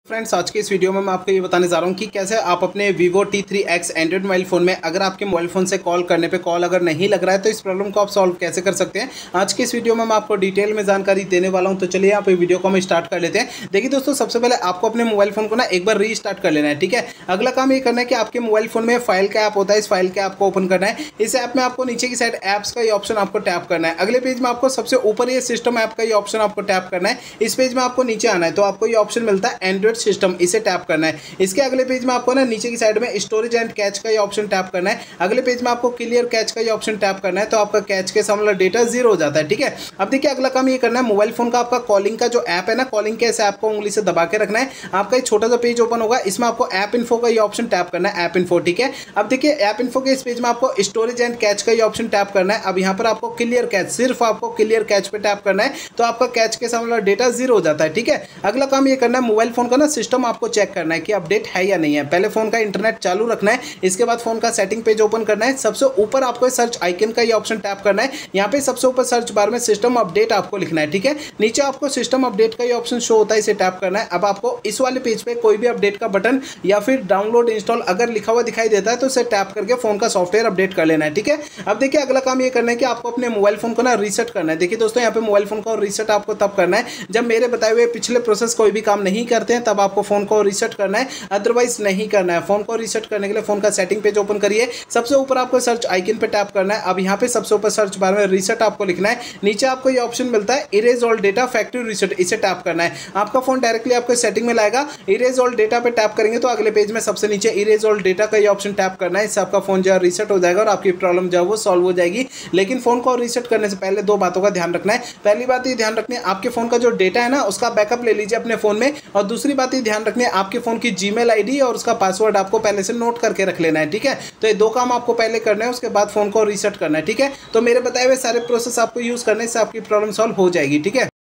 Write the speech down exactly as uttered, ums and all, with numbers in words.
Friends, आज के इस वीडियो में मैं आपको ये बताने जा रहा हूँ कि कैसे आप अपने Vivo T three X android mobile phone में अगर आपके मोबाइल फ़ोन से कॉल करने पे कॉल अगर नहीं लग रहा है तो इस प्रॉब्लम को आप सॉल्व कैसे कर सकते हैं। आज के इस वीडियो में मैं आपको डिटेल में जानकारी देने वाला हूँ। तो चलिए यहाँ पे वीडियो को हम स्टार्ट कर लेते हैं। देखिए दोस्तों, सबसे पहले आपको अपने मोबाइल फ़ोन को ना एक बार रीस्टार्ट कर लेना है। ठीक है, अगला काम ये करना है कि आपके मोबाइल फ़ोन में फाइल का ऐप होता है, इस फाइल के ऐप को ओपन करना है। इस ऐप में आपको नीचे की साइड ऐप्स का ये ऑप्शन आपको टैप करना है। अगले पेज में आपको सबसे ऊपर ये सिस्टम ऐप का ये ऑप्शन आपको टैप करना है। इस पेज में आपको नीचे आना है तो आपको ये ऑप्शन मिलता है एंड्रॉइड सिस्टम, इसे टैप करना है। इसके अगले पेज में आपको ना नीचे की साइड में स्टोरेज एंड कैच का ये ऑप्शन टैप करना है। अगले पेज में आपको क्लियर कैच का ये ऑप्शन टैप करना है तो आपका कैच के सामने डेटा जीरो हो जाता है। ठीक है, अब देखिए अगला काम ये करना है, मोबाइल फोन का आपका कॉलिंग का जो ऐप है ना, कॉलिंग के इस ऐप को उंगली से दबा के रखना है। आपका एक छोटा सा पेज ओपन होगा, इसमें आपको ऐप इन्फो का ये ऑप्शन टैप करना है, ऐप इन्फो। ठीक है, अब देखिए ऐप इन्फो के इस पेज में आपको स्टोरेज एंड कैच का ये ऑप्शन टैप करना है। अब यहाँ पर आपको क्लियर कैच, सिर्फ आपको क्लियर कैच पे टैप करना है तो आपका कैच के सामने डेटा जीरो हो जाता है। ठीक है, अगला काम ये करना है, मोबाइल फोन का ना सिस्टम आपको चेक करना है कि अपडेट है या नहीं है। पहले फोन का इंटरनेट चालू रखना है, इसके बाद फोन का सेटिंग पेज ओपन करना है। सबसे ऊपर आपको सर्च आइकन का ये ऑप्शन टैप करना है। यहाँ पे सबसे ऊपर सर्च बार में सिस्टम अपडेट आपको लिखना है। ठीक है, नीचे आपको सिस्टम अपडेट का ये ऑप्शन शो होता है, इसे टैप करना है। अब आपको इस वाले पेज पे कोई भी अपडेट का बटन या फिर डाउनलोड इंस्टॉल अगर लिखा हुआ दिखाई देता है तो उसे टैप करके फोन का सॉफ्टवेयर अपडेट कर लेना है। ठीक है, अब देखिए अगला काम ये करना है कि आपको अपने मोबाइल फोन को ना रीसेट करना है। देखिए दोस्तों, यहाँ पे मोबाइल फोन को रीसेट आपको तब करना है जब मेरे बताए हुए पिछले प्रोसेस कोई भी काम नहीं करते हैं, तब आपको फोन को रीसेट करना है, अदरवाइज नहीं करना है। फोन को रीसेट करने के लिए फोन का सेटिंग पेज ओपन करिए, सबसे ऊपर आपको सर्च आइकन पे टैप करना है। अब यहाँ पे सबसे ऊपर सर्च बार में रीसेट आपको लिखना है। नीचे आपको ये ऑप्शन मिलता है erase all data factory reset, इसे टैप करना है। आपका फोन डायरेक्टली आपको सेटिंग में लाएगा। इरेज ऑल डेटा पे टैप करेंगे तो अगले पेज में सबसे नीचे इरेज ऑल डेटा का ये ऑप्शन टैप करना है। इससे आपका फोन जो है रीसेट हो जाएगा और आपकी प्रॉब्लम जो है वो सॉल्व हो जाएगी। लेकिन फोन को रीसेट करने से पहले दो बातों का ध्यान रखना है। पहली बात ये ध्यान रखनी है, आपके फोन का जो डेटा है ना उसका बैकअप ले लीजिए अपने फोन में। और दूसरी बात ये ध्यान रखनी है, आपके फोन की जीमेल आईडी और उसका पासवर्ड आपको पहले से नोट करके रख लेना है। ठीक है, तो ये दो काम आपको पहले करना है, उसके बाद फोन को रीसेट करना है। ठीक है, तो मेरे बताए हुए सारे प्रोसेस आपको यूज करने से आपकी प्रॉब्लम सॉल्व हो जाएगी। ठीक है।